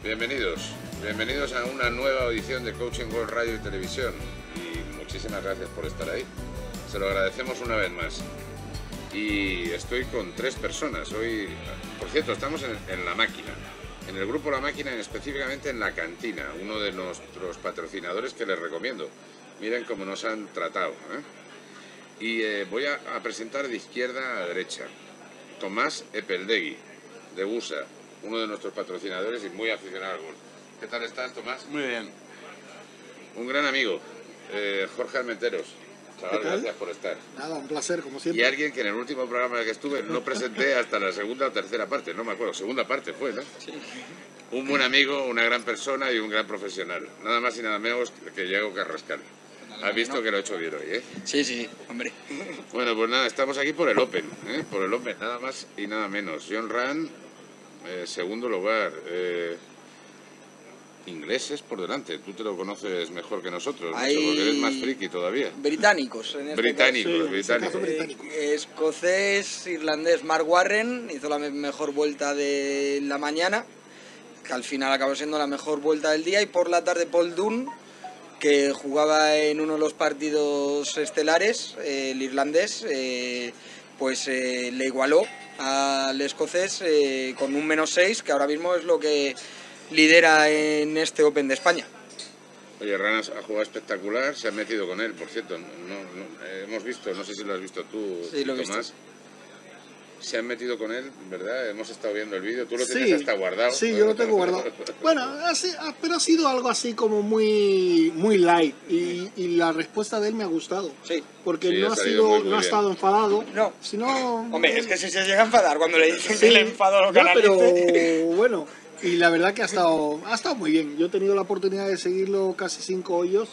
Bienvenidos a una nueva audición de Coaching World Radio y Televisión y muchísimas gracias por estar ahí, se lo agradecemos una vez más. Y estoy con 3 personas, hoy, por cierto, estamos en La Máquina, en el grupo La Máquina, específicamente en La Cantina, uno de nuestros patrocinadores que les recomiendo. Miren cómo nos han tratado, Y voy a presentar de izquierda a derecha, Tomás Epeldegui, de USA, uno de nuestros patrocinadores y muy aficionado al golf. ¿Qué tal estás, Tomás? Muy bien. Un gran amigo, Jorge Almenteros. Chaval, gracias por estar. Nada, un placer, como siempre. Y alguien que en el último programa en el que estuve no presenté hasta la segunda o tercera parte, no me acuerdo, segunda parte fue, ¿no? Sí. Un buen amigo, una gran persona y un gran profesional. Nada más y nada menos que Diego Carrascal. Has visto que lo he hecho bien hoy, ¿eh? Sí, hombre. Bueno, pues nada, estamos aquí por el Open, por el Open, nada más y nada menos. Jon Rahm, segundo lugar. Ingleses por delante, tú te lo conoces mejor que nosotros, Hay... porque eres más friki todavía. Británicos, en este británicos. Escocés, irlandés, Mark Warren hizo la mejor vuelta de la mañana, que al final acabó siendo la mejor vuelta del día, y por la tarde Paul Dunne, que jugaba en uno de los partidos estelares, el irlandés, le igualó al escocés con un -6, que ahora mismo es lo que lidera en este Open de España. Oye, Ranas ha jugado espectacular, se ha metido con él, por cierto, hemos visto, no sé si lo has visto tú, sí, lo Tomás. Visto. Se han metido con él, ¿verdad? Hemos estado viendo el vídeo, tú lo tienes hasta guardado. Sí, yo lo tengo guardado. Bueno, pero ha sido algo así como muy light y la respuesta de él me ha gustado. Sí. Porque sí, no ha estado enfadado. No. Sino, hombre, es que si se llega a enfadar cuando le dicen que le enfadó lo que pero bueno, y la verdad que ha estado muy bien. Yo he tenido la oportunidad de seguirlo casi 5 hoyos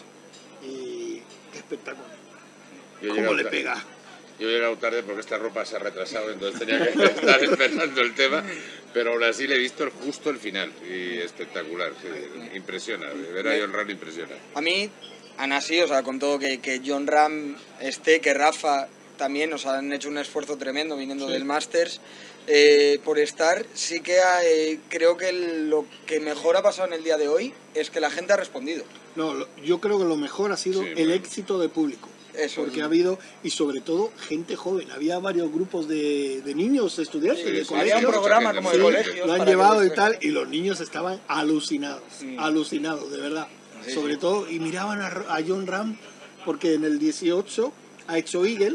y qué espectáculo. ¿Cómo le pega? Yo he llegado tarde porque esta ropa se ha retrasado, entonces tenía que estar esperando el tema, pero aún así le he visto justo el final y espectacular, sí, impresiona, ver a Jon Rahm impresiona. A mí, así, o sea, con todo que Jon Rahm esté, que Rafa también nos han hecho un esfuerzo tremendo viniendo del Masters por estar, sí que creo que lo que mejor ha pasado en el día de hoy es que la gente ha respondido. No, yo creo que lo mejor ha sido el éxito de público. Eso, porque ha habido, y sobre todo, gente joven. Había varios grupos de niños, estudiantes de colegios. Había un programa como de colegios. Lo han llevado y tal, y los niños estaban alucinados, alucinados, de verdad. Sí, sobre todo, y miraban a Jon Rahm, porque en el 18 ha hecho Eagle,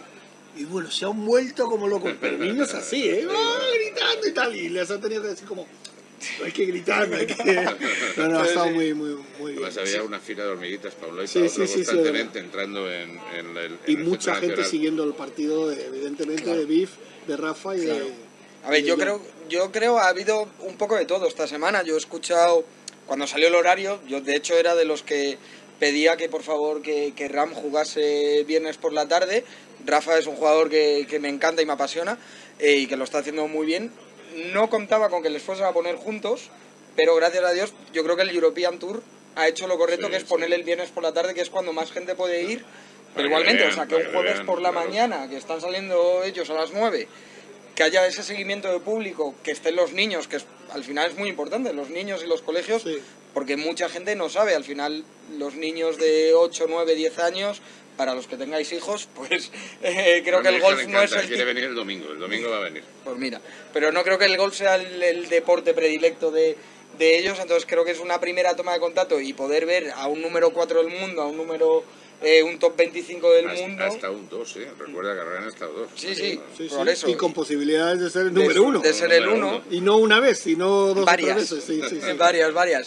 y bueno, se han vuelto como locos, pero niños así, gritando y tal, y les han tenido que decir como... No hay que gritar, no hay que... No, ha estado muy bien. Además había una fila de hormiguitas para un lado y para otro constantemente entrando en y mucha gente siguiendo el partido, evidentemente, de Biff, de Rafa y de... A ver, yo creo ha habido un poco de todo esta semana. Yo he escuchado, cuando salió el horario, yo de hecho era de los que pedía que por favor que Rahm jugase viernes por la tarde. Rafa es un jugador que me encanta y me apasiona y que lo está haciendo muy bien. No contaba con que les fuesen a poner juntos, pero gracias a Dios yo creo que el European Tour ha hecho lo correcto, que es ponerle el viernes por la tarde, que es cuando más gente puede ir. Pero igualmente, o sea, que un jueves por la mañana, que están saliendo ellos a las 9, que haya ese seguimiento de público, que estén los niños, que al final es muy importante, los niños y los colegios, porque mucha gente no sabe, al final los niños de 8, 9, 10 años... Para los que tengáis hijos, pues creo que el golf no es el... Quiere venir el domingo va a venir. Pues mira, pero no creo que el golf sea el deporte predilecto de ellos, entonces creo que es una primera toma de contacto y poder ver a un número 4 del mundo, a un número... un top 25 del mundo. Hasta un 2, recuerda que Arran ha estado 2. Sí, por eso. Y con posibilidades de ser el número 1. De ser el 1. Y no una vez, sino dos varias, o tres veces. Sí. Varias.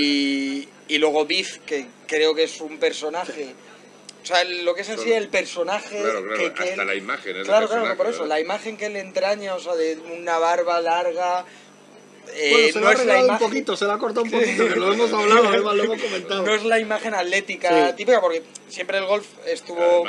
Y luego Biff, que creo que es un personaje... O sea, lo que es en sí el personaje... Claro, hasta la imagen. Claro, por eso, la imagen que le entraña, o sea, de una barba larga... Bueno, se lo ha arreglado un poquito, se lo ha cortado un poquito, que lo hemos hablado, además lo hemos comentado. No es la imagen atlética típica, porque siempre el golf estuvo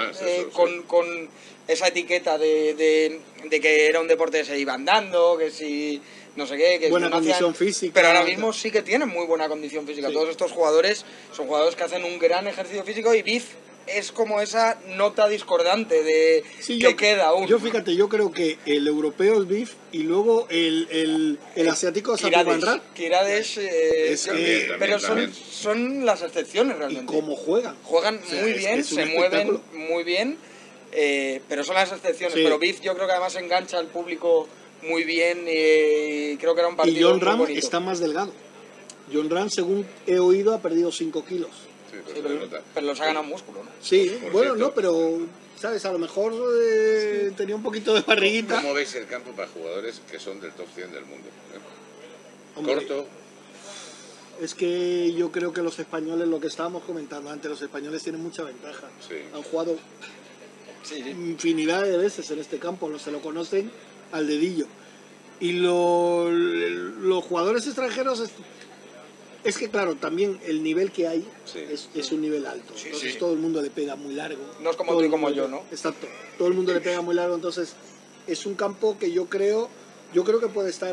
con esa etiqueta de que era un deporte que se iban dando, que si no sé qué, que buena no condición hacían, física. pero ahora mismo sí que tienen muy buena condición física. Sí. Todos estos jugadores son jugadores que hacen un gran ejercicio físico y Biff es como esa nota discordante de Sí, que queda aún. Yo fíjate, yo creo que el europeo es Biff y luego el asiático es Abdul Kirades, Es que- pero también. son las excepciones y realmente. cómo juegan. Juegan O sea, muy es bien, que es un se mueven espectáculo. muy bien, pero son las excepciones. Sí. Pero Biff yo creo que además engancha al público muy bien y creo que era un Y partido John muy Ram bonito. está más delgado. John Ram, según he oído, ha perdido 5 kilos. Sí, pues Sí, se nota. pero los ha ganado músculo, ¿no? Sí, Por bueno, cierto. no, pero, ¿sabes? A lo mejor tenía un poquito de barriguita. ¿Cómo veis el campo para jugadores que son del top 100 del mundo? Hombre, Corto, es que yo creo que los españoles, lo que estábamos comentando antes, los españoles tienen mucha ventaja. Sí. Han jugado Sí, sí. infinidad de veces en este campo, se lo conocen al dedillo. Y los jugadores extranjeros, es que claro, también el nivel que hay Sí. es un nivel alto. Sí, Entonces sí. todo el mundo le pega muy largo. No es como Todo tú y el como mundo yo, le- ¿no? Exacto. Todo el mundo le pega muy largo, entonces es un campo que yo creo que puede estar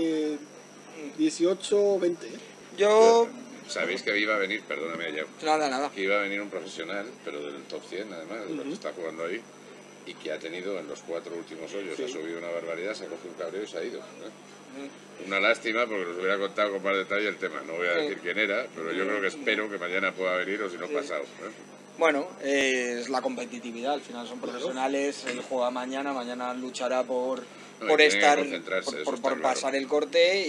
18 o 20. Yo... sabéis que iba a venir, perdóname ya, Nada. que iba a venir un profesional, pero del top 100 además, de los que está jugando ahí, y que ha tenido en los 4 últimos hoyos, Sí. ha subido una barbaridad, se ha cogido un cabreo y se ha ido. Una lástima porque nos hubiera contado con más detalle el tema. No voy a Sí. decir quién era, pero yo creo que espero que mañana pueda venir o si no Sí. pasado. Bueno, es la competitividad, al final son profesionales, él juega mañana luchará por No, y tiene que estar, concentrarse, eso por está claro. pasar el corte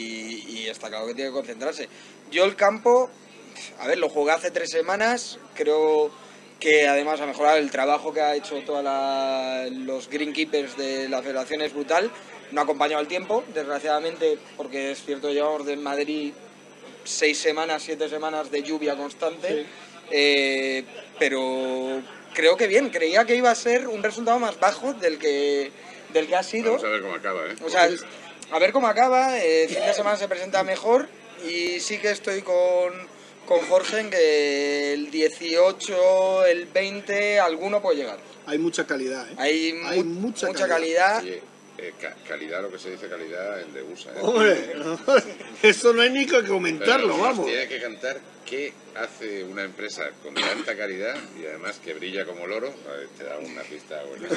y está claro que tiene que concentrarse. Yo el campo, a ver, lo jugué hace 3 semanas, creo que además ha mejorado el trabajo que ha hecho todos los greenkeepers de la federación, es brutal. No ha acompañado el tiempo, desgraciadamente, porque es cierto, llevamos de Madrid 6 semanas, 7 semanas de lluvia constante. Sí. Pero creo que bien, creía que iba a ser un resultado más bajo del que ha sido. Vamos a ver cómo acaba, ¿eh? O sea, a ver cómo acaba, el fin de semana se presenta mejor y sí que estoy con Jorge en que el 18, el 20, alguno puede llegar. Hay mucha calidad, ¿eh? Hay mucha calidad. Oye, calidad, lo que se dice calidad en de USA. Hombre, eso no hay ni que Pero comentarlo, nos vamos. tiene que cantar qué hace una empresa con tanta calidad y además que brilla como loro. A ver, te da una pista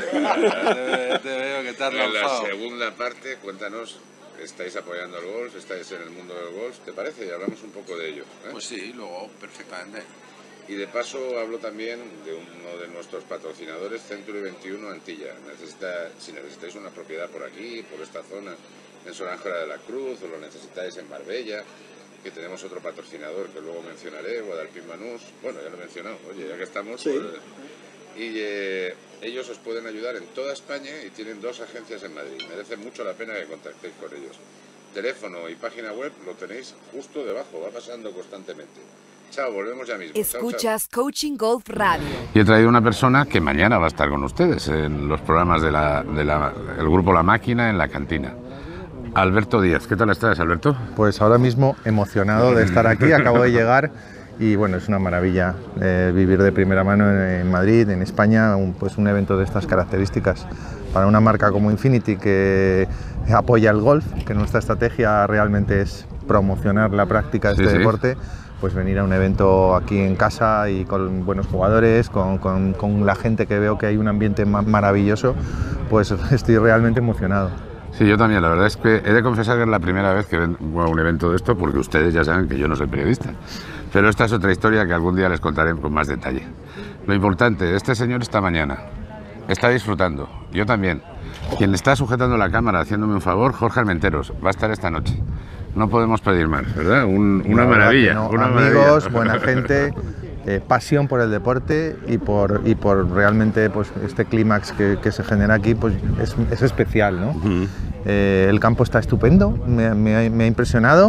buena. Te veo que te has En la lanzado. segunda parte, cuéntanos, ¿estáis apoyando el golf? ¿Estáis en el mundo del golf? ¿Te parece? Y hablamos un poco de ello. ¿eh? Pues sí, luego perfectamente. Y de paso hablo también de uno de nuestros patrocinadores, Century 21 Antilla. Si necesitáis una propiedad por aquí, por esta zona, en Solanjora de la Cruz, o lo necesitáis en Marbella, que tenemos otro patrocinador que luego mencionaré, Guadalpín Manús. Bueno, ya lo he mencionado, oye, ya que estamos... Sí. pues, y ellos os pueden ayudar en toda España y tienen 2 agencias en Madrid. Merece mucho la pena que contactéis con ellos. Teléfono y página web lo tenéis justo debajo, va pasando constantemente. Chao, volvemos ya mismo. Chao, chao. Escuchas Coaching Golf Radio. Y he traído una persona que mañana va a estar con ustedes en los programas del grupo La Máquina en la cantina. Alberto Díaz, ¿qué tal estás, Alberto? Pues ahora mismo emocionado de estar aquí, acabo de llegar y bueno, es una maravilla vivir de primera mano en Madrid, en España, un evento de estas características para una marca como Infinity que apoya el golf, que nuestra estrategia realmente es promocionar la práctica de este deporte. Pues venir a un evento aquí en casa y con buenos jugadores, con la gente que veo que hay un ambiente maravilloso, pues estoy realmente emocionado. Sí, yo también. La verdad es que he de confesar que es la primera vez que vengo a un evento de esto, porque ustedes ya saben que yo no soy periodista. Pero esta es otra historia que algún día les contaré con más detalle. Lo importante, este señor esta mañana está disfrutando, yo también. Quien está sujetando la cámara, haciéndome un favor, Jorge Armenteros, va a estar esta noche. No podemos pedir más, ¿verdad? Una maravilla. No. Una Amigos, maravilla. buena gente, pasión por el deporte y por realmente pues, este clímax que se genera aquí, pues es especial, ¿no? El campo está estupendo, me ha impresionado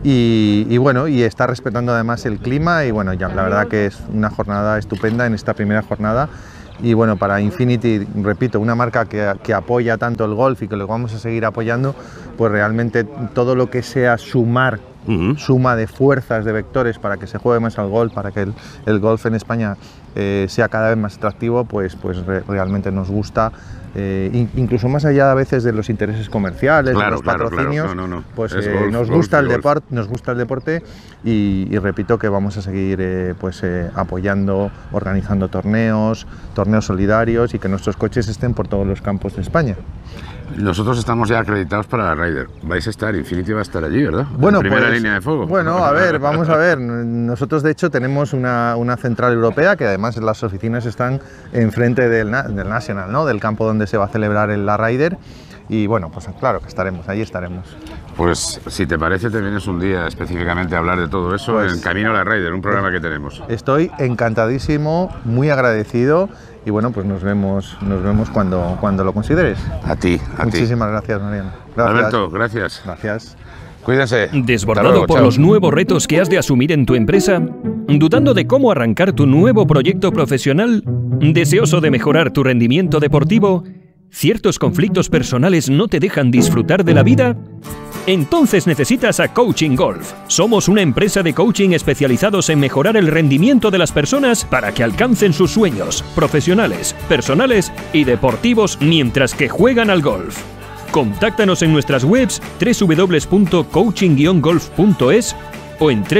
y bueno, y está respetando además el clima y bueno, ya, la verdad que es una jornada estupenda en esta primera jornada. Y bueno, para Infinity, repito, una marca que apoya tanto el golf y que lo vamos a seguir apoyando, pues realmente todo lo que sea sumar suma de fuerzas, de vectores para que se juegue más al golf, para que el golf en España sea cada vez más atractivo, pues realmente nos gusta. Incluso más allá a veces de los intereses comerciales, de los patrocinios, pues nos gusta el deporte y repito que vamos a seguir apoyando, organizando torneos solidarios y que nuestros coches estén por todos los campos de España. Nosotros estamos ya acreditados para la Ryder. Vais a estar, Infiniti va a estar allí, ¿verdad? Bueno, en primera línea de fuego. Bueno, a ver, vamos a ver. Nosotros, de hecho, tenemos una central europea que además las oficinas están enfrente del National, ¿no? Del campo donde se va a celebrar la Ryder. Y bueno, pues claro que estaremos, ahí estaremos. Pues si te parece, te vienes un día específicamente a hablar de todo eso pues, en Camino a la Ryder, un programa que tenemos. Estoy encantadísimo, muy agradecido. Y bueno, pues nos vemos cuando lo consideres. A ti. Muchísimas gracias, Mariano. Gracias. Alberto, gracias. Gracias. Cuídense. ¿Desbordado luego, por chao. los nuevos retos que has de asumir en tu empresa? ¿Dudando de cómo arrancar tu nuevo proyecto profesional? ¿Deseoso de mejorar tu rendimiento deportivo? ¿Ciertos conflictos personales no te dejan disfrutar de la vida? Entonces necesitas a Coaching Golf. Somos una empresa de coaching especializados en mejorar el rendimiento de las personas para que alcancen sus sueños profesionales, personales y deportivos mientras que juegan al golf. Contáctanos en nuestras webs www.coaching-golf.es o en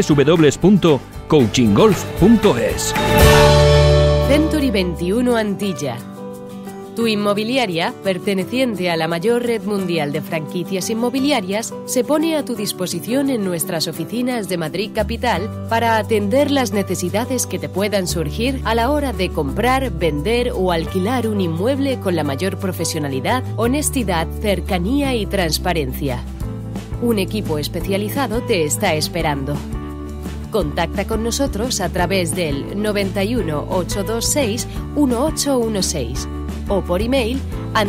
www.coachinggolf.es. Century 21 Antilla. Tu inmobiliaria, perteneciente a la mayor red mundial de franquicias inmobiliarias, se pone a tu disposición en nuestras oficinas de Madrid Capital para atender las necesidades que te puedan surgir a la hora de comprar, vender o alquilar un inmueble con la mayor profesionalidad, honestidad, cercanía y transparencia. Un equipo especializado te está esperando. Contacta con nosotros a través del 91 826 1816 o por email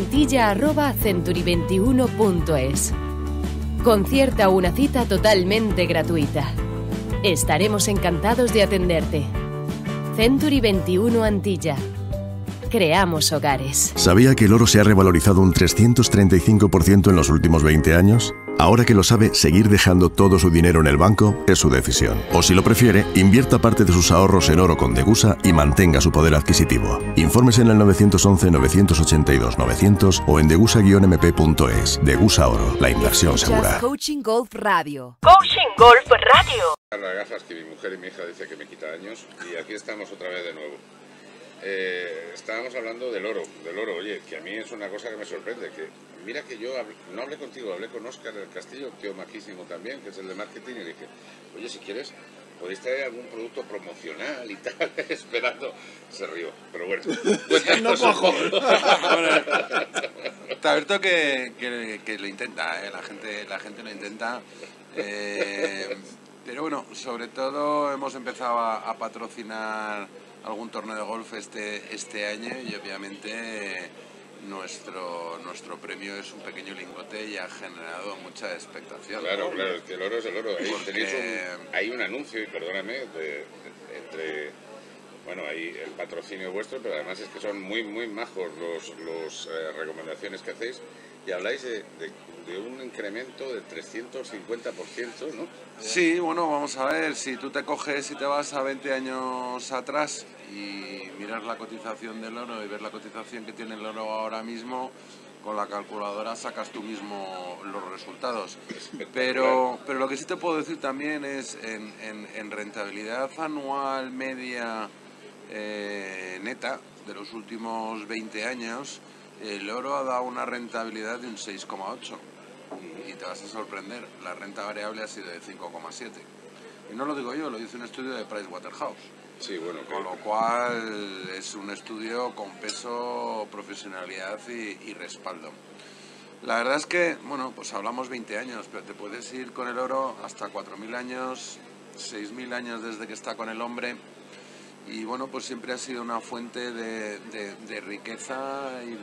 antilla@century21.es. Concierta una cita totalmente gratuita. Estaremos encantados de atenderte. Century 21 Antilla. Creamos hogares. ¿Sabía que el oro se ha revalorizado un 335% en los últimos 20 años? Ahora que lo sabe, seguir dejando todo su dinero en el banco es su decisión. O si lo prefiere, invierta parte de sus ahorros en oro con Degusa y mantenga su poder adquisitivo. Infórmese en el 911-982-900 o en degusa-mp.es. Degusa Oro, la inversión segura. Coaching Golf Radio. Coaching Golf Radio. Las gafas que mi mujer y mi hija dice que me quita años y aquí estamos otra vez de nuevo. Estábamos hablando del oro, oye, que a mí es una cosa que me sorprende, que mira que yo no hablé contigo, hablé con Óscar del Castillo, un tío majísimo también, que es el de marketing, y le dije, oye, si quieres, podéis traer algún producto promocional y tal, esperando, se rió, pero bueno, No cojo. Te advierto que lo intenta, la gente lo intenta, pero bueno, sobre todo hemos empezado a patrocinar algún torneo de golf este año y obviamente nuestro premio es un pequeño lingote y ha generado mucha expectación. Claro, es que el oro es el oro. Ahí Porque... hay un anuncio, y perdóname, entre... Bueno, hay el patrocinio vuestro, pero además es que son muy, muy majos los recomendaciones que hacéis y habláis de un incremento del 350%, ¿no? Sí, bueno, vamos a ver, si tú te coges y te vas a 20 años atrás y miras la cotización del oro y ves la cotización que tiene el oro ahora mismo, con la calculadora sacas tú mismo los resultados. Pero lo que sí te puedo decir también es en rentabilidad anual media neta de los últimos 20 años, el oro ha dado una rentabilidad de un 6,8 y te vas a sorprender, la renta variable ha sido de 5,7. Y no lo digo yo, lo dice un estudio de Pricewaterhouse. Sí, bueno, con lo cual es un estudio con peso, profesionalidad y respaldo. La verdad es que, bueno, pues hablamos 20 años, pero te puedes ir con el oro hasta 4.000 años, 6.000 años desde que está con el hombre. Y bueno, pues siempre ha sido una fuente de riqueza y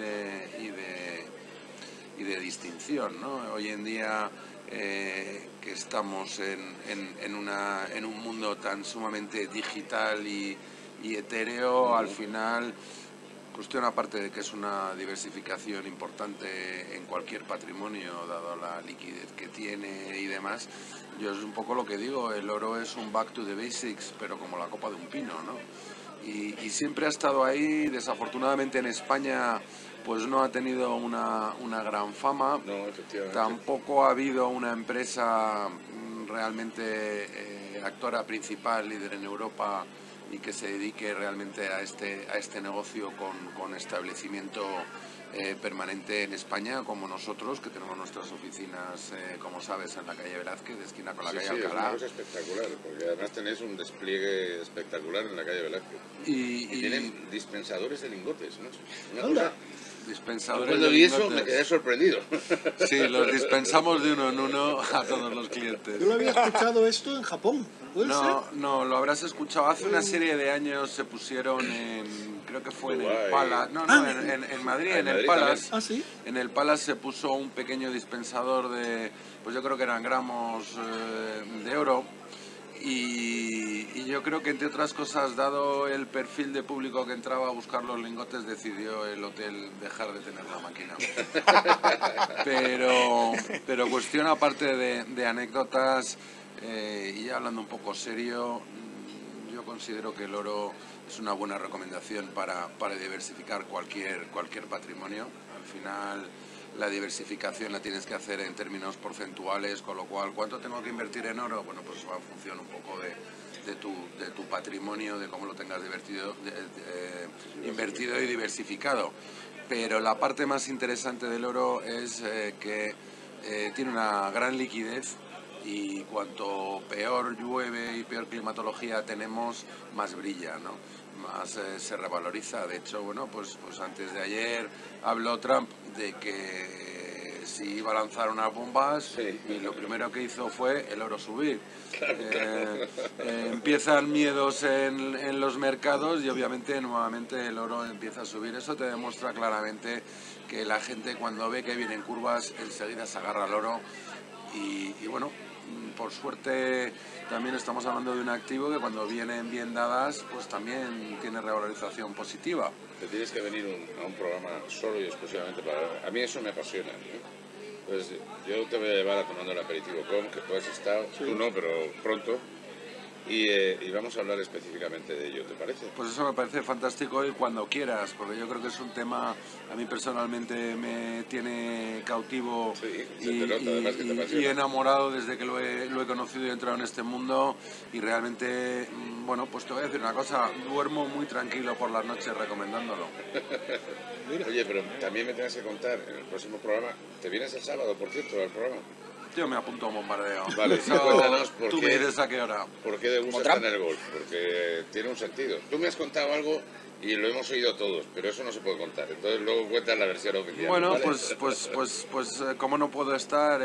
de distinción, ¿no? Hoy en día que estamos en un mundo tan sumamente digital y etéreo, al final Cuestión aparte de que es una diversificación importante en cualquier patrimonio, dado la liquidez que tiene y demás, yo es un poco lo que digo, el oro es un back to the basics, pero como la copa de un pino, ¿no? Y siempre ha estado ahí, desafortunadamente en España pues no ha tenido una gran fama, No, efectivamente. tampoco ha habido una empresa realmente actora principal, líder en Europa, y que se dedique realmente a este negocio con establecimiento permanente en España, como nosotros, que tenemos nuestras oficinas, como sabes, en la calle Velázquez, de esquina con la calle Sí, es Alcalá. una cosa espectacular, porque además tenéis un despliegue espectacular en la calle Velázquez. Y tienen dispensadores de lingotes, ¿no? Una cosa... Dispensadores Cuando de vi eso lingotes. me quedé sorprendido. Sí, los dispensamos de uno en uno a todos los clientes. Yo lo había escuchado esto en Japón, ¿puede ser? No, lo habrás escuchado. Hace una serie de años se pusieron creo que fue en el Palace. En Madrid, en el Palace. Ah, sí. En el Palace se puso un pequeño dispensador de, pues yo creo que eran gramos de oro. Y yo creo que, entre otras cosas, dado el perfil de público que entraba a buscar los lingotes, decidió el hotel dejar de tener la máquina. Pero cuestión aparte de anécdotas, y ya hablando un poco serio, yo considero que el oro es una buena recomendación para diversificar cualquier patrimonio. Al final, la diversificación la tienes que hacer en términos porcentuales, con lo cual, ¿cuánto tengo que invertir en oro? Bueno, pues va en función un poco de tu patrimonio, de cómo lo tengas invertido y diversificado. Pero la parte más interesante del oro es que tiene una gran liquidez, y cuanto peor llueve y peor climatología tenemos, más brilla, ¿no? Más se revaloriza. De hecho, bueno, pues antes de ayer habló Trump de que si iba a lanzar unas bombas, y lo primero que hizo fue el oro subir. Empiezan miedos en los mercados y obviamente nuevamente el oro empieza a subir. Eso te demuestra claramente que la gente, cuando ve que vienen curvas, enseguida se agarra al oro. Y bueno, por suerte también estamos hablando de un activo que, cuando vienen bien dadas, pues también tiene revalorización positiva. Te tienes que venir a un programa solo y exclusivamente para... A mí eso me apasiona, ¿no? Pues yo te voy a llevar a tomando el aperitivo con, que tú has estado, tú no, pero pronto, y vamos a hablar específicamente de ello, ¿te parece? Pues eso me parece fantástico, y cuando quieras, porque yo creo que es un tema, a mí personalmente me tiene cautivo, y enamorado desde que lo he conocido y he entrado en este mundo, y realmente, bueno, pues te voy a decir una cosa, duermo muy tranquilo por las noches recomendándolo. Oye, pero también me tienes que contar en el próximo programa, ¿te vienes el sábado, por cierto, al programa? Yo me apunto a un bombardeo. Vale, cuéntanos tú me dices a qué hora. ¿Por qué te gusta estar en el golf? Porque tiene un sentido. Tú me has contado algo y lo hemos oído todos, pero eso no se puede contar. Entonces luego cuentas la versión oficial. Bueno, ¿vale? pues como no puedo estar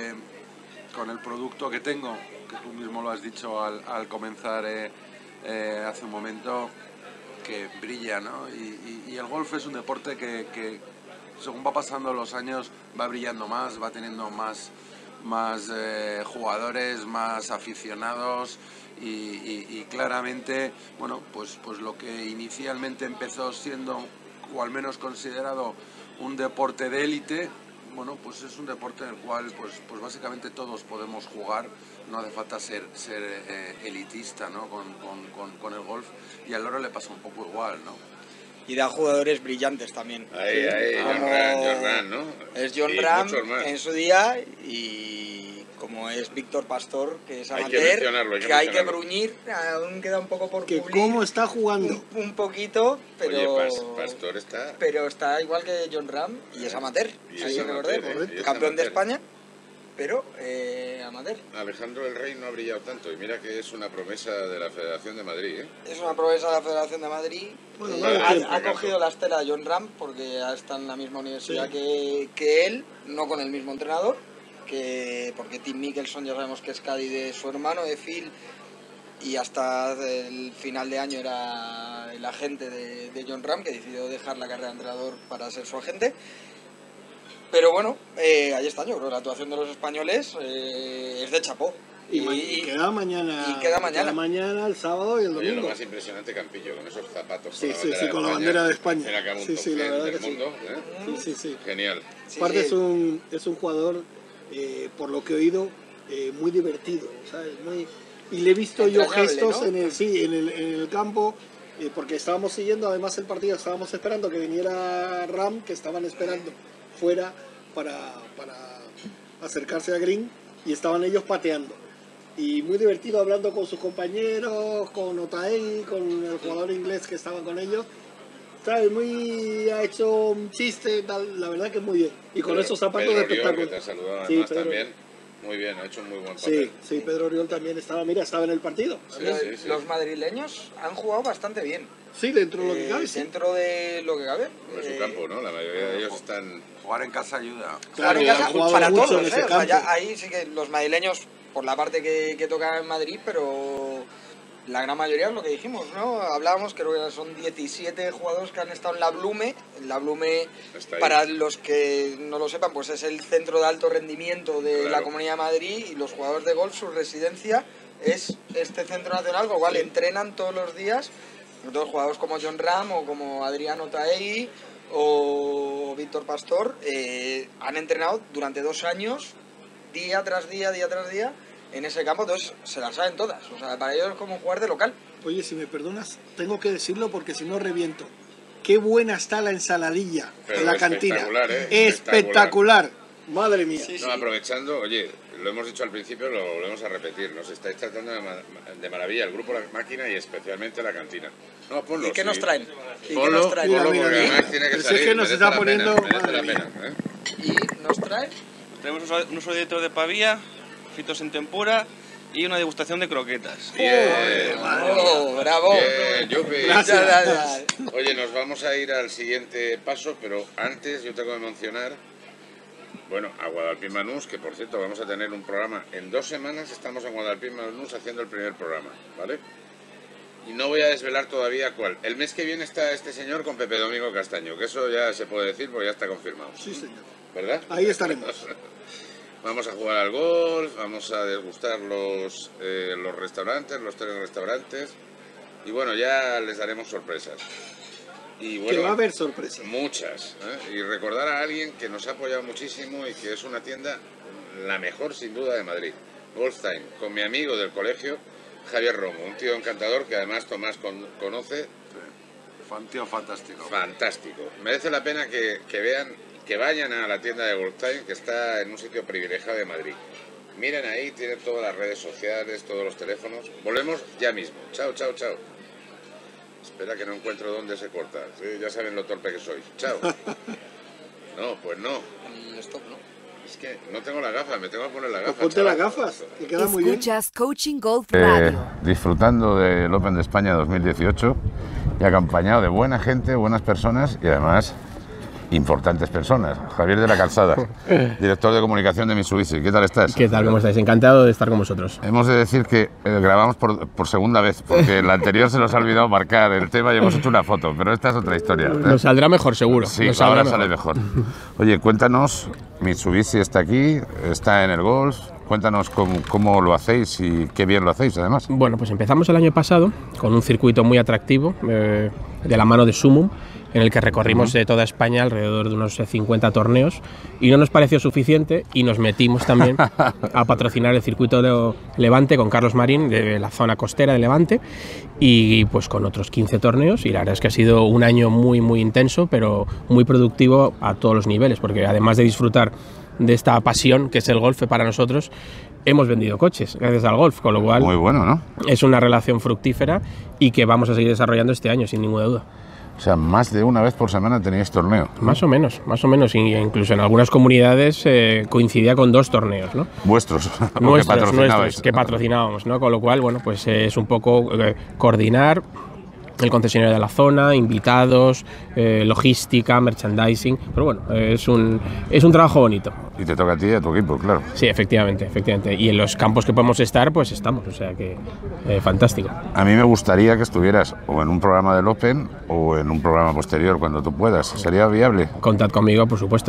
con el producto que tengo, que tú mismo lo has dicho al comenzar hace un momento, que brilla, ¿no? Y el golf es un deporte que según va pasando los años va brillando más, va teniendo más jugadores, más aficionados, y claramente, bueno, pues lo que inicialmente empezó siendo, o al menos considerado, un deporte de élite, bueno, pues es un deporte en el cual pues básicamente todos podemos jugar, no hace falta ser elitista, ¿no? con el golf, y al oro le pasa un poco igual, ¿no? Y da jugadores brillantes también. Ahí, como John Ram, ¿no? Es John Ram en su día, y como es Víctor Pastor, que es amateur, que hay que bruñir, aún queda un poco por que pulir. ¿Cómo está jugando? Un poquito, pero... Oye, Pastor está... Pero está igual que John Ram, y es amateur, hay que recordar, campeón de España, pero amateur. Alejandro del Rey no ha brillado tanto, y mira que es una promesa de la Federación de Madrid, ¿eh? Es una promesa de la Federación de Madrid. Bueno, ha cogido la estela de John Ram, porque está en la misma universidad que él, no con el mismo entrenador, porque Tim Mickelson ya sabemos que es caddy de su hermano, de Phil, y hasta el final de año era el agente de John Ram, que decidió dejar la carrera de entrenador para ser su agente. Pero bueno, ahí está, yo creo que la actuación de los españoles es de chapó. Y queda mañana. Y queda mañana. Queda mañana, el sábado y el Oye, domingo. lo más impresionante, Campillo, con esos zapatos Sí, con, sí, la, sí, con la bandera de España. Al fin y al cabo, un Sí, top sí, la 10 verdad del que sí. mundo, ¿eh? Sí, sí, sí. Genial. Sí, Aparte sí. es un jugador, por lo que he oído, muy divertido, ¿sabes? Y le he visto yo Entrañable, gestos ¿no? en el campo, porque estábamos siguiendo además el partido, estábamos esperando que viniera Ram, que estaban esperando fuera para acercarse a Green, y estaban ellos pateando. Y muy divertido hablando con sus compañeros, con Otaegui, con el jugador inglés que estaba con ellos. ¿Sabes? Ha hecho un chiste, tal, la verdad que muy bien. Y con esos zapatos de Pedro Oriol, que espectáculo. te ha saludado Sí, además Pedro. también. Muy bien, ha hecho un muy buen Sí, papel. sí, Pedro Oriol también estaba en el partido. Sí. Los madrileños han jugado bastante bien. Sí, dentro de lo que cabe, sí. Dentro de lo que cabe. Por su campo, ¿no? La mayoría de ellos están... Jugar en casa ayuda. Claro, Jugar en casa han jugado para mucho todos, en ese O sea, campo. ya ahí sí que los madrileños, por la parte que toca en Madrid, pero la gran mayoría es lo que dijimos, ¿no? Hablábamos, creo que son 17 jugadores que han estado en la Blume. La Blume, para los que no lo sepan, pues es el centro de alto rendimiento de la Comunidad de Madrid, y los jugadores de golf, su residencia es este centro nacional, con lo cual entrenan todos los días. Entonces, jugadores como Jon Rahm o como Adrián Otaegui o Víctor Pastor han entrenado durante 2 años, día tras día, en ese campo, entonces se las saben todas. O sea, para ellos es como jugar de local. Oye, si me perdonas, tengo que decirlo porque si no reviento. Qué buena está la ensaladilla en la cantina. Espectacular. Madre mía. Sí, no, aprovechando, oye, lo hemos dicho al principio, lo volvemos a repetir. Nos estáis tratando de maravilla el grupo La Máquina y especialmente la cantina. No, ponlo. ¿Y qué nos traen? Ponlo porque además tiene que salir. Es que nos está poniendo... Merece la pena, ¿eh? ¿Y nos trae? Tenemos un solidito de pavía, fritos en tempura y una degustación de croquetas. Bien. ¡Bravo! Bien, Yupi. Gracias. Oye, nos vamos a ir al siguiente paso, pero antes yo tengo que mencionar, bueno, a Guadalpín Manús, que por cierto vamos a tener un programa. En 2 semanas estamos en Guadalpín Manús haciendo el primer programa, ¿vale? Y no voy a desvelar todavía cuál. El mes que viene está este señor con Pepe Domingo Castaño, que eso ya se puede decir porque ya está confirmado. Sí, señor. ¿Verdad? Ahí estaremos. Vamos a jugar al golf, vamos a degustar los restaurantes, los 3 restaurantes. Y bueno, ya les daremos sorpresas. Y bueno, que va a haber sorpresas. Muchas. Y recordar a alguien que nos ha apoyado muchísimo y que es una tienda, la mejor sin duda de Madrid. Golf Time, con mi amigo del colegio, Javier Romo, un tío encantador que además Tomás conoce. Un tío fantástico. Fantástico. Merece la pena que vean, que vayan a la tienda de Golf Time, que está en un sitio privilegiado de Madrid. Miren ahí, tienen todas las redes sociales, todos los teléfonos. Volvemos ya mismo. Chao, chao, chao. Espera que no encuentro dónde se corta. Sí, ya saben lo torpe que soy. Chao. No, pues no. El stop, ¿no? Es que no tengo las gafas, me tengo que poner las gafas. Pues ponte las gafas, que queda muy bien. Escuchas Coaching Golf Radio. Disfrutando del Open de España 2018 y acompañado de buena gente, buenas personas y además importantes personas. Javier de la Calzada, director de comunicación de Mitsubishi. ¿Qué tal estás? ¿Qué tal? ¿Cómo estáis? Encantado de estar con vosotros. Hemos de decir que grabamos por segunda vez, porque la anterior se nos ha olvidado marcar el tema y hemos hecho una foto, pero esta es otra historia. Nos saldrá mejor, seguro. Sí, ahora sale mejor. Oye, cuéntanos, Mitsubishi está aquí, está en el golf. Cuéntanos cómo lo hacéis y qué bien lo hacéis, además. Bueno, pues empezamos el año pasado con un circuito muy atractivo de la mano de Sumum, en el que recorrimos de toda España alrededor de unos 50 torneos y no nos pareció suficiente y nos metimos también a patrocinar el circuito de Levante con Carlos Marín de la zona costera de Levante y pues con otros 15 torneos y la verdad es que ha sido un año muy muy intenso pero muy productivo a todos los niveles porque además de disfrutar de esta pasión que es el golf para nosotros, hemos vendido coches gracias al golf, con lo cual muy bueno, ¿no? Es una relación fructífera y que vamos a seguir desarrollando este año sin ninguna duda. O sea, más de una vez por semana teníais torneo. Más o menos, incluso en algunas comunidades coincidía con 2 torneos, ¿no? Vuestros, nuestros, que patrocinábamos, ¿no? Con lo cual, bueno, pues es un poco coordinar el concesionario de la zona, invitados, logística, merchandising, pero bueno, es un trabajo bonito. Y te toca a ti y a tu equipo, claro. Sí, efectivamente. Y en los campos que podemos estar, pues estamos, o sea que fantástico. A mí me gustaría que estuvieras o en un programa del Open o en un programa posterior cuando tú puedas. ¿Sería viable? Contad conmigo, por supuesto.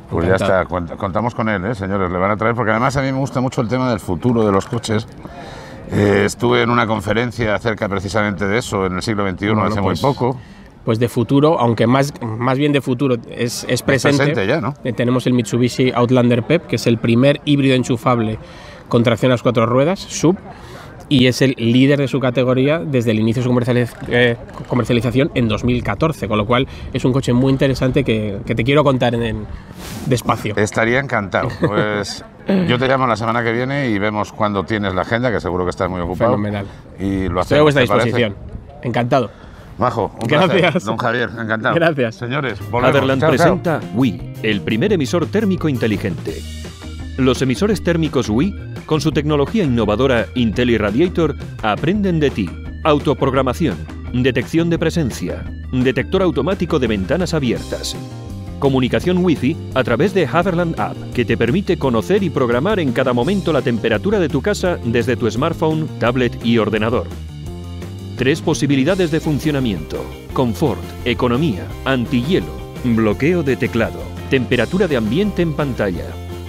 Pues ya está, contamos con él, señores, le van a traer, porque además a mí me gusta mucho el tema del futuro de los coches. Estuve en una conferencia acerca precisamente de eso en el siglo XXI, hace muy poco. Pues de futuro, aunque más bien de futuro es presente ya, ¿no? Tenemos el Mitsubishi Outlander PEP, que es el primer híbrido enchufable con tracción a las 4 ruedas, SUV, y es el líder de su categoría desde el inicio de su comercialización en 2014, con lo cual es un coche muy interesante que te quiero contar despacio. Estaría encantado. Pues yo te llamo la semana que viene y vemos cuándo tienes la agenda, que seguro que estás muy ocupado. Fenomenal. Y lo hacemos. Estoy a vuestra disposición. Encantado. Majo, un Gracias. placer. Don Javier, encantado. Gracias. Señores, volvemos. Haberland Chao, presenta Wii, el primer emisor térmico inteligente. Los emisores térmicos Wii, con su tecnología innovadora IntelliRadiator, aprenden de ti. Autoprogramación, detección de presencia, detector automático de ventanas abiertas. Comunicación Wi-Fi a través de Haverland App, que te permite conocer y programar en cada momento la temperatura de tu casa desde tu smartphone, tablet y ordenador. 3 posibilidades de funcionamiento: confort, economía, antihielo, bloqueo de teclado, temperatura de ambiente en pantalla.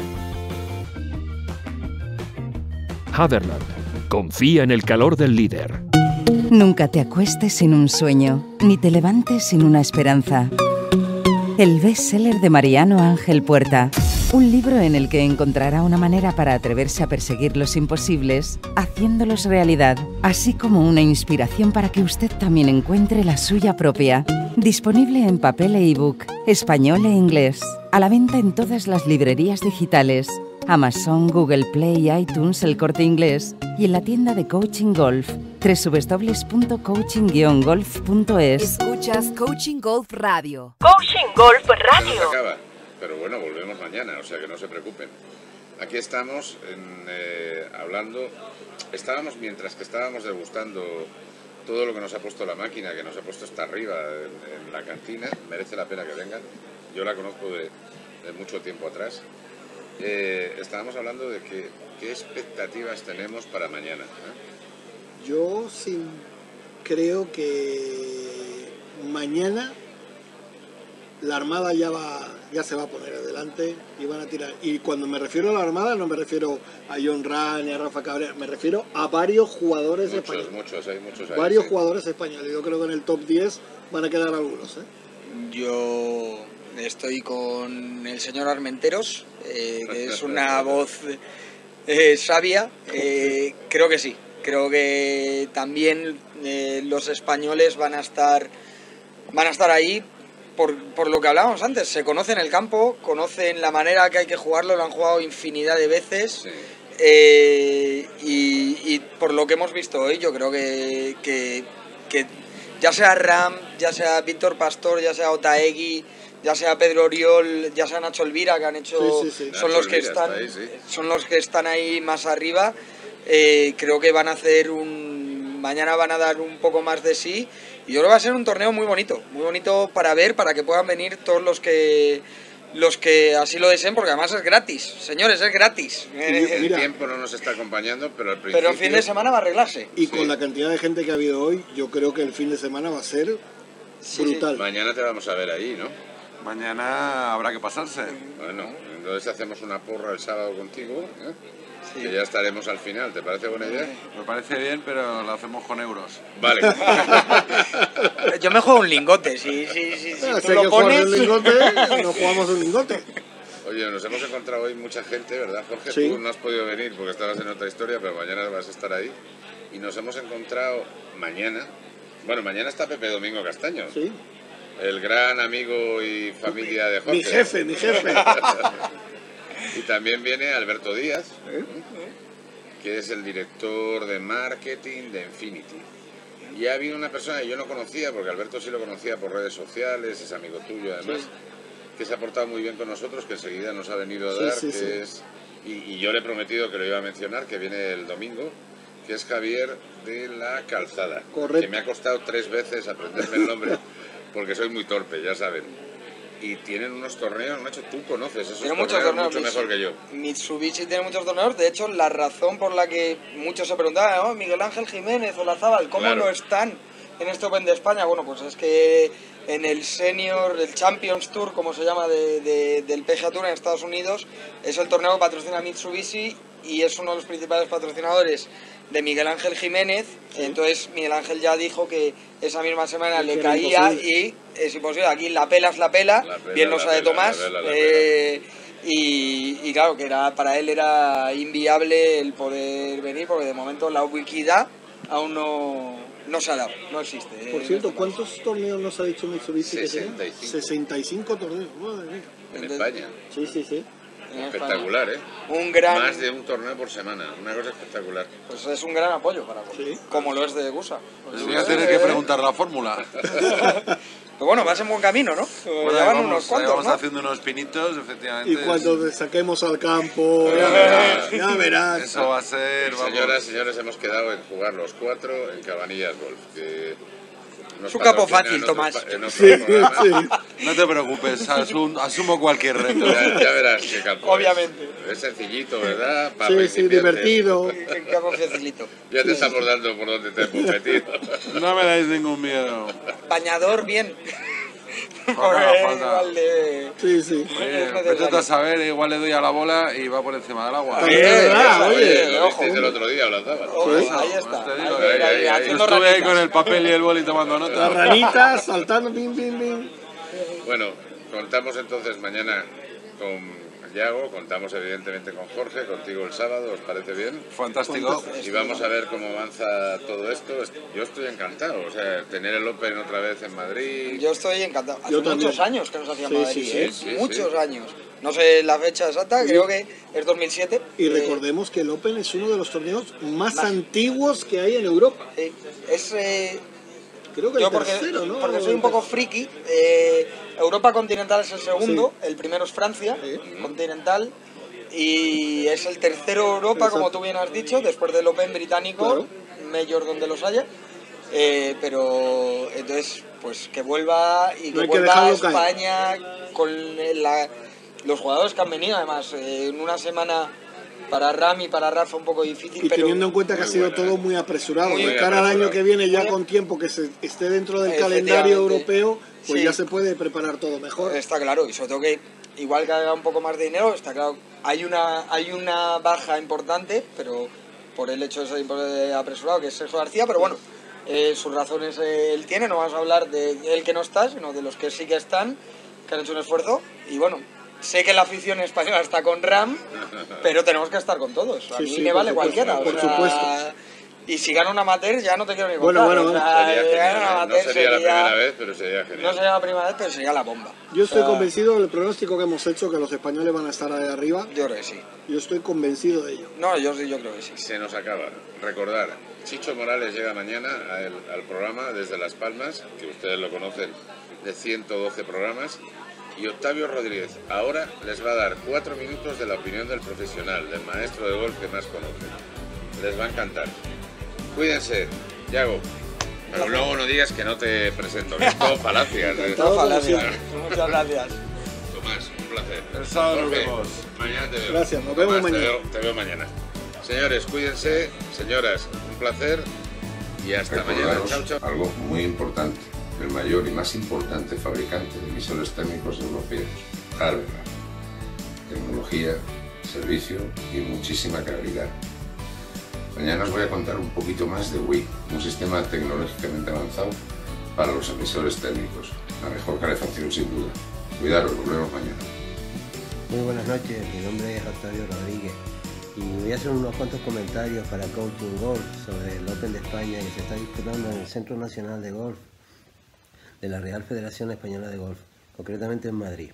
Haverland. Confía en el calor del líder. Nunca te acuestes sin un sueño, ni te levantes sin una esperanza. El bestseller de Mariano Ángel Puerta. Un libro en el que encontrará una manera para atreverse a perseguir los imposibles, haciéndolos realidad, así como una inspiración para que usted también encuentre la suya propia. Disponible en papel e ebook, español e inglés. A la venta en todas las librerías digitales. Amazon, Google Play, iTunes, El Corte Inglés y en la tienda de Coaching Golf, www.coaching-golf.es. Escuchas Coaching Golf Radio. Coaching Golf Radio. No se acaba, pero bueno, volvemos mañana, o sea que no se preocupen. Aquí estamos hablando, mientras que estábamos degustando todo lo que nos ha puesto la máquina, que nos ha puesto hasta arriba en la cantina, merece la pena que vengan. Yo la conozco de mucho tiempo atrás. Estábamos hablando de qué expectativas tenemos para mañana. Yo sí creo que mañana la Armada ya se va a poner adelante y van a tirar. Y cuando me refiero a la Armada no me refiero a John Ram ni a Rafa Cabrera, me refiero a varios jugadores españoles. Hay muchos ahí, varios sí. Jugadores españoles. Yo creo que en el top 10 van a quedar algunos. Yo estoy con el señor Armenteros, que es una voz sabia. Creo que sí. Creo que también los españoles van a estar ahí por lo que hablábamos antes. Se conocen el campo, conocen la manera que hay que jugarlo, lo han jugado infinidad de veces. Sí. Y por lo que hemos visto hoy, yo creo que ya sea Ram, ya sea Víctor Pastor, ya sea Otaegui, ya sea Pedro Oriol, ya sea Nacho Elvira, que han hecho, son los que están ahí más arriba. Creo que van a hacer mañana van a dar un poco más de sí, y yo creo que va a ser un torneo muy bonito para ver, para que puedan venir todos los que así lo deseen, porque además es gratis, señores, es gratis. El tiempo no nos está acompañando, pero al principio... Pero el fin de semana va a arreglarse. Y con la cantidad de gente que ha habido hoy, yo creo que el fin de semana va a ser brutal. Sí. Mañana te vamos a ver ahí, ¿no? Mañana habrá que pasarse. Bueno, entonces hacemos una porra el sábado contigo, sí. Que ya estaremos al final. ¿Te parece buena idea? Me parece bien, pero lo hacemos con euros. Vale. Yo me juego un lingote, si tú lo pones... Un lingote, nos jugamos un lingote. Oye, nos hemos encontrado hoy mucha gente, ¿verdad, Jorge? Sí. Tú no has podido venir porque estabas en otra historia, pero mañana vas a estar ahí. Y nos hemos encontrado mañana... Bueno, mañana está Pepe Domingo Castaño. Sí. El gran amigo y familia de Jorge. Mi jefe. Y también viene Alberto Díaz, que es el director de marketing de Infinity. Y ha habido una persona que yo no conocía, porque Alberto sí lo conocía por redes sociales, es amigo tuyo además, que se ha portado muy bien con nosotros, que enseguida nos ha venido a dar, y yo le he prometido que lo iba a mencionar, que viene el domingo, que es Javier de la Calzada. Correcto. Que me ha costado 3 veces aprenderme el nombre, porque soy muy torpe, ya saben. Y tienen unos torneos, Nacho, tú conoces esos torneos mucho mejor que yo. Mitsubishi tiene muchos torneos, de hecho, la razón por la que muchos se preguntaban, Miguel Ángel Jiménez o Olazábal, ¿cómo no están? en este Open de España? Bueno, pues es que en el Senior, el Champions Tour, como se llama, del PGA Tour en Estados Unidos, es el torneo que patrocina Mitsubishi y es uno de los principales patrocinadores de Miguel Ángel Jiménez. Entonces Miguel Ángel ya dijo que esa misma semana le caía y es imposible. Aquí la pela es la pela, bien lo sabe Tomás. Y claro, que para él era inviable el poder venir, porque de momento la ubiquidad aún no se ha dado, no existe. Por cierto, ¿cuántos torneos nos ha dicho Mitsubishi que tiene? 65 torneos, madre mía. En España. Sí. Espectacular, ¿eh? Más de un torneo por semana, una cosa espectacular. Pues es un gran apoyo para vosotros, como lo es de Gusa. Les voy a tener que preguntar la fórmula. Pero bueno, vas en buen camino, ¿no? Bueno, ya van unos cuantos, vamos ¿no? haciendo unos pinitos, efectivamente. Y cuando saquemos al campo, ya verás. Eso va a ser... Señores, hemos quedado en jugar los 4 en Cabanillas Golf. Que es un campo fácil, Tomás. Sí. No te preocupes, asumo cualquier reto. Ya verás qué campo. Obviamente. Es sencillito, ¿verdad? Sí, divertido. Un campo facilito. Ya te estamos dando por donde te hemos metido. No me dais ningún miedo. Bañador, bien. Falta. Sí. Vete a saber, igual le doy a la bola y va por encima del agua. Oye, ojo. El otro día lo dabas. Ahí está. Estuve ahí con el papel y el boli tomando nota. Las ranitas saltando, bim. Bueno, contamos entonces mañana con Yago, contamos evidentemente con Jorge, contigo el sábado, ¿os parece bien? Fantástico. Y vamos a ver cómo avanza todo esto. Yo estoy encantado, o sea, tener el Open otra vez en Madrid. Yo estoy encantado. Hace muchos años que nos hacía Madrid, sí, muchos años. No sé la fecha exacta, creo que es 2007. Y recordemos que el Open es uno de los torneos más antiguos que hay en Europa. Es... creo que yo el tercero, ¿no? Porque soy un poco friki. Europa continental es el segundo, el primero es Francia, continental, y es el tercero Europa, como tú bien has dicho, después del Open británico, mayor donde los haya. Pero entonces, pues que vuelva y que vuelva a España con los jugadores que han venido, además, en una semana. Para Ram y para Rafa un poco difícil. Y teniendo en cuenta que ha sido todo muy apresurado. De cara al año que viene, ya con tiempo que se esté dentro del calendario europeo, pues ya se puede preparar todo mejor. Está claro, y sobre todo que igual que haga un poco más de dinero, está claro, hay una baja importante, pero por el hecho de ser apresurado, que es Sergio García, pero bueno, sus razones él tiene, no vamos a hablar de él que no está, sino de los que sí que están, que han hecho un esfuerzo, y bueno, sé que la afición española está con Ram, pero tenemos que estar con todos. A mí me vale cualquiera. Por supuesto. Y si gana un amateur, ya no te quiero ni contar. Bueno. No sería la primera vez, pero sería genial. No sería la primera vez, pero sería la bomba. Yo estoy convencido del pronóstico que hemos hecho, que los españoles van a estar ahí arriba. Yo creo que sí. Yo estoy convencido de ello. No, yo creo que sí. Se nos acaba. Recordar, Chicho Morales llega mañana al programa desde Las Palmas, que ustedes lo conocen, de 112 programas. Y Octavio Rodríguez ahora les va a dar 4 minutos de la opinión del profesional, del maestro de golf que más conoce. Les va a encantar. Cuídense, Yago. Pero luego no digas que no te presento, que es todo falacias. Todo falacias. Muchas gracias. Tomás, un placer. El sábado nos vemos. Mañana te veo. Gracias, nos vemos mañana. Te veo mañana. Señores, cuídense. Señoras, un placer. Y hasta mañana. Chao. Algo muy importante. El mayor y más importante fabricante de emisores térmicos europeos, Harvard. Tecnología, servicio y muchísima calidad. Mañana os voy a contar un poquito más de WII, un sistema tecnológicamente avanzado para los emisores térmicos. La mejor calefacción sin duda. Cuidaros, nos vemos mañana. Muy buenas noches, mi nombre es Octavio Rodríguez y voy a hacer unos cuantos comentarios para Coaching Golf sobre el Open de España que se está disputando en el Centro Nacional de Golf de la Real Federación Española de Golf, concretamente en Madrid.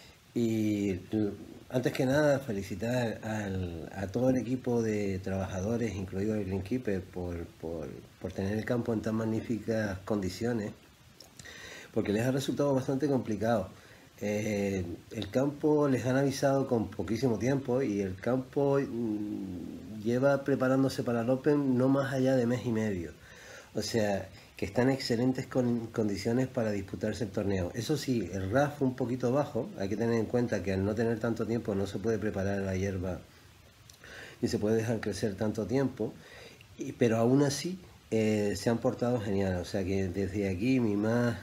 Y antes que nada, felicitar a todo el equipo de trabajadores, incluido el Greenkeeper, por tener el campo en tan magníficas condiciones, porque les ha resultado bastante complicado. El campo les han avisado con poquísimo tiempo y el campo lleva preparándose para el Open no más allá de mes y medio. O sea, que están en excelentes condiciones para disputarse el torneo. Eso sí, el RAF un poquito bajo, hay que tener en cuenta que al no tener tanto tiempo no se puede preparar la hierba ni se puede dejar crecer tanto tiempo, pero aún así se han portado genial. O sea que desde aquí mi más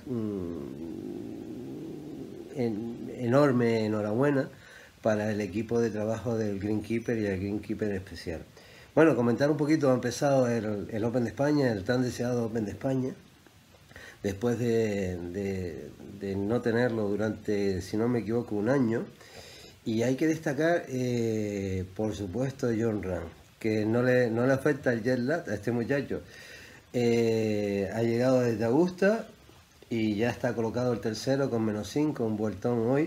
enorme enhorabuena para el equipo de trabajo del Greenkeeper y el Greenkeeper especial. Bueno, comentar un poquito, ha empezado el Open de España, el tan deseado Open de España, después de no tenerlo durante, si no me equivoco, un año. Y hay que destacar, por supuesto, Jon Rahm, que no le afecta el jet lag a este muchacho. Ha llegado desde Augusta y ya está colocado el tercero con -5, un vueltón hoy.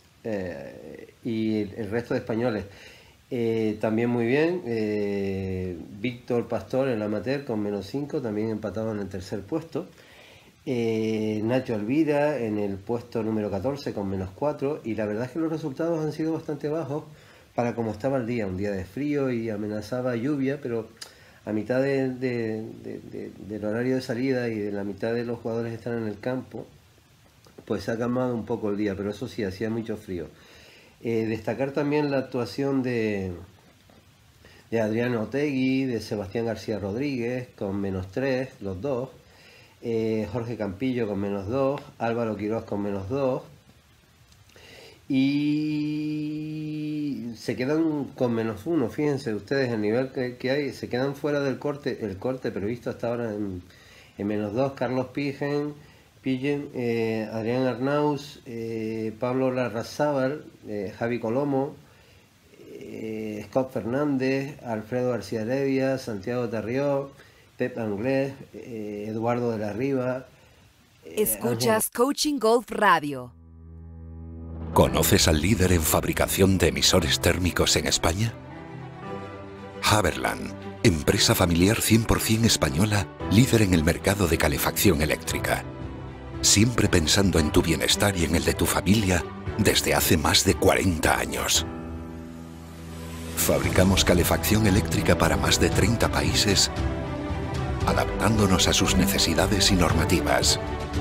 Y el resto de españoles también muy bien. Víctor Pastor, el amateur, con -5, también empatado en el tercer puesto. Nacho Alvira en el puesto número 14 con -4, y la verdad es que los resultados han sido bastante bajos para como estaba el día, un día de frío y amenazaba lluvia, pero a mitad del horario de salida y de la mitad de los jugadores que están en el campo, pues se ha calmado un poco el día, pero eso sí, hacía mucho frío. Destacar también la actuación de Adriano Otegui, de Sebastián García Rodríguez con -3, los dos. Jorge Campillo con -2, Álvaro Quirós con -2, y se quedan con -1. Fíjense ustedes el nivel que hay, se quedan fuera del corte, el corte previsto hasta ahora en -2, Carlos Pillen, Adrián Arnauz, Pablo Larrazábal, Javi Colomo, Scott Fernández, Alfredo García Levia, Santiago Tarrió, Pep Anglés, Eduardo de la Riva. Escuchas Coaching Golf Radio. ¿Conoces al líder en fabricación de emisores térmicos en España? Haberland, empresa familiar 100% española, líder en el mercado de calefacción eléctrica. Siempre pensando en tu bienestar y en el de tu familia desde hace más de 40 años. Fabricamos calefacción eléctrica para más de 30 países, adaptándonos a sus necesidades y normativas.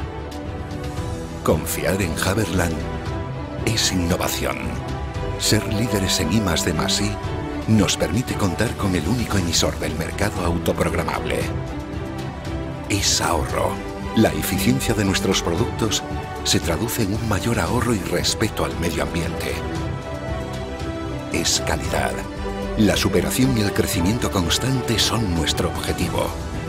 Confiar en Haberland es innovación. Ser líderes en I+D+I nos permite contar con el único emisor del mercado autoprogramable. Es ahorro. La eficiencia de nuestros productos se traduce en un mayor ahorro y respeto al medio ambiente. Es calidad. La superación y el crecimiento constante son nuestro objetivo.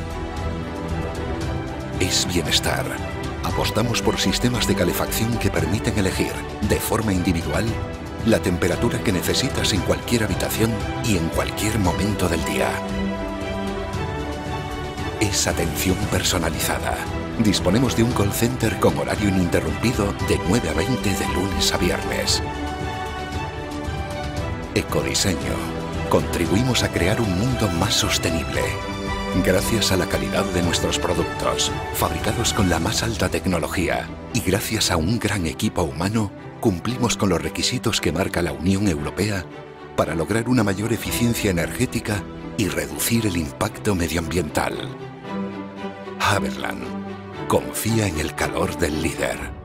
Es bienestar. Apostamos por sistemas de calefacción que permiten elegir, de forma individual, la temperatura que necesitas en cualquier habitación y en cualquier momento del día. Es atención personalizada. Disponemos de un call center con horario ininterrumpido de 9 a 20 de lunes a viernes. Ecodiseño. Contribuimos a crear un mundo más sostenible. Gracias a la calidad de nuestros productos, fabricados con la más alta tecnología, y gracias a un gran equipo humano, cumplimos con los requisitos que marca la Unión Europea para lograr una mayor eficiencia energética y reducir el impacto medioambiental. Haberland. Confía en el calor del líder.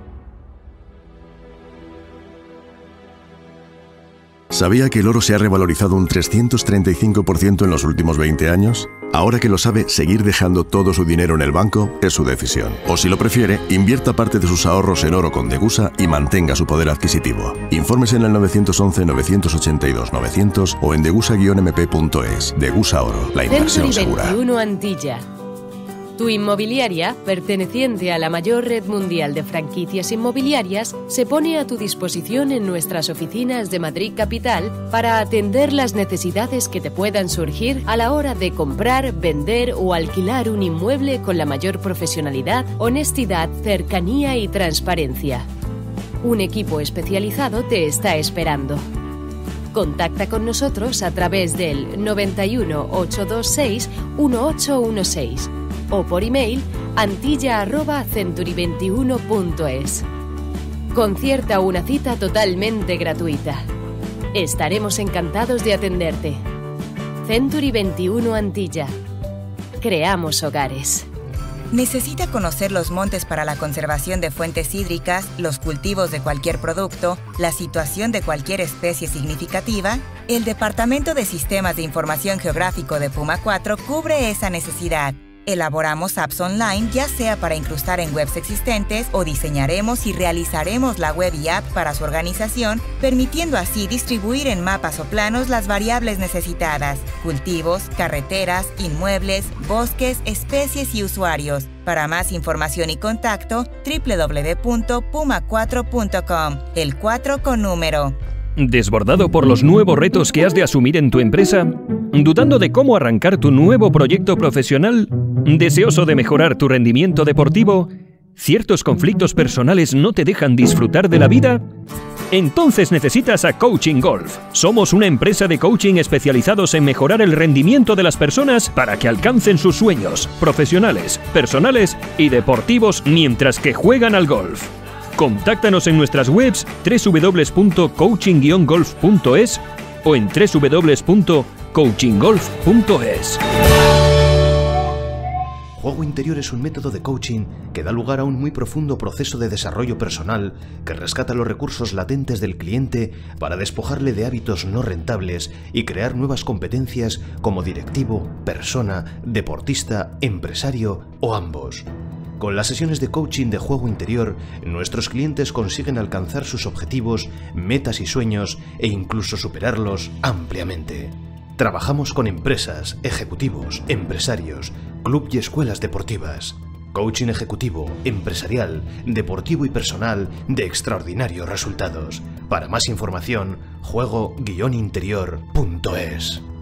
¿Sabía que el oro se ha revalorizado un 335% en los últimos 20 años? Ahora que lo sabe, seguir dejando todo su dinero en el banco es su decisión. O si lo prefiere, invierta parte de sus ahorros en oro con Degusa y mantenga su poder adquisitivo. Infórmese en el 911-982-900 o en degusa-mp.es. Degusa Oro, la inversión segura. Century 21 Antilla. Tu inmobiliaria, perteneciente a la mayor red mundial de franquicias inmobiliarias, se pone a tu disposición en nuestras oficinas de Madrid Capital para atender las necesidades que te puedan surgir a la hora de comprar, vender o alquilar un inmueble con la mayor profesionalidad, honestidad, cercanía y transparencia. Un equipo especializado te está esperando. Contacta con nosotros a través del 91 826 1816 o por email antilla@century21.es. Concierta una cita totalmente gratuita. Estaremos encantados de atenderte. Century 21 Antilla. Creamos hogares. ¿Necesita conocer los montes para la conservación de fuentes hídricas, los cultivos de cualquier producto, la situación de cualquier especie significativa? El Departamento de Sistemas de Información Geográfico de Puma 4 cubre esa necesidad. Elaboramos apps online, ya sea para incrustar en webs existentes o diseñaremos y realizaremos la web y app para su organización, permitiendo así distribuir en mapas o planos las variables necesitadas: cultivos, carreteras, inmuebles, bosques, especies y usuarios. Para más información y contacto, www.puma4.com, el 4 con número. ¿Desbordado por los nuevos retos que has de asumir en tu empresa? ¿Dudando de cómo arrancar tu nuevo proyecto profesional? ¿Deseoso de mejorar tu rendimiento deportivo? ¿Ciertos conflictos personales no te dejan disfrutar de la vida? Entonces necesitas a Coaching Golf. Somos una empresa de coaching especializados en mejorar el rendimiento de las personas para que alcancen sus sueños profesionales, personales y deportivos mientras que juegan al golf. Contáctanos en nuestras webs www.coaching-golf.es o en www.coachinggolf.es. Juego interior es un método de coaching que da lugar a un muy profundo proceso de desarrollo personal que rescata los recursos latentes del cliente para despojarle de hábitos no rentables y crear nuevas competencias como directivo, persona, deportista, empresario o ambos. Con las sesiones de coaching de juego interior, nuestros clientes consiguen alcanzar sus objetivos, metas y sueños e incluso superarlos ampliamente. Trabajamos con empresas, ejecutivos, empresarios, club y escuelas deportivas. Coaching ejecutivo, empresarial, deportivo y personal de extraordinarios resultados. Para más información, juego-interior.es.